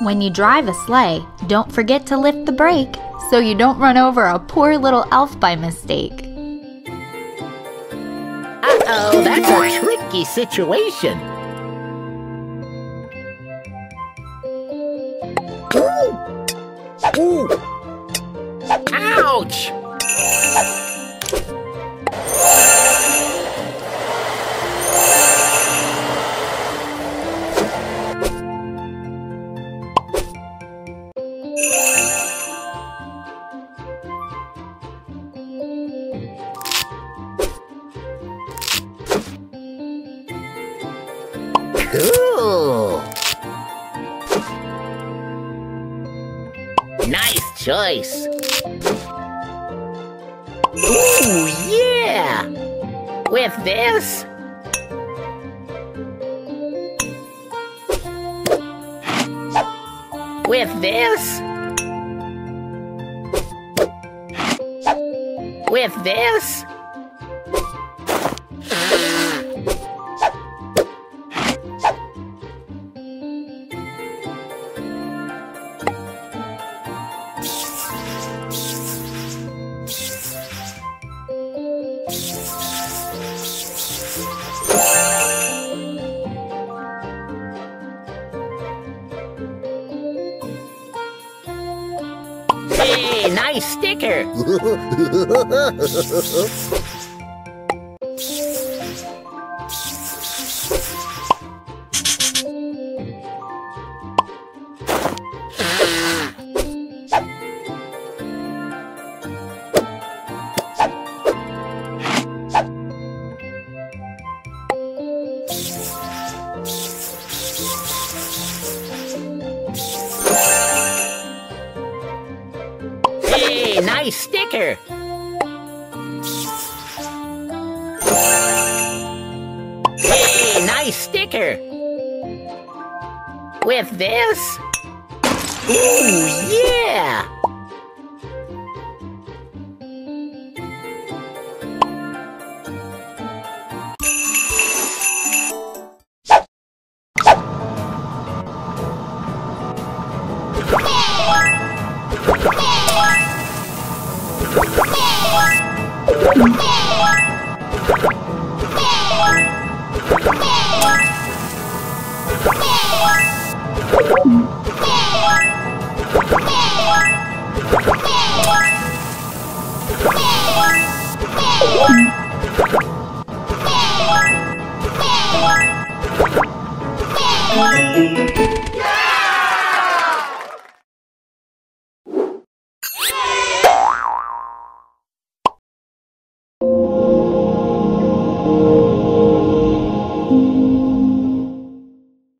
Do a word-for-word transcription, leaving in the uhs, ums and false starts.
When you drive a sleigh, don't forget to lift the brake so you don't run over a poor little elf by mistake. Uh-oh, that's a tricky situation. Ooh. Ooh. Ouch! Cool! Nice choice! Ooh, yeah! With this... With this... With this... Hey, nice sticker! Hey, nice sticker! Hey, nice sticker! With this? Ooh, yeah! Thank you.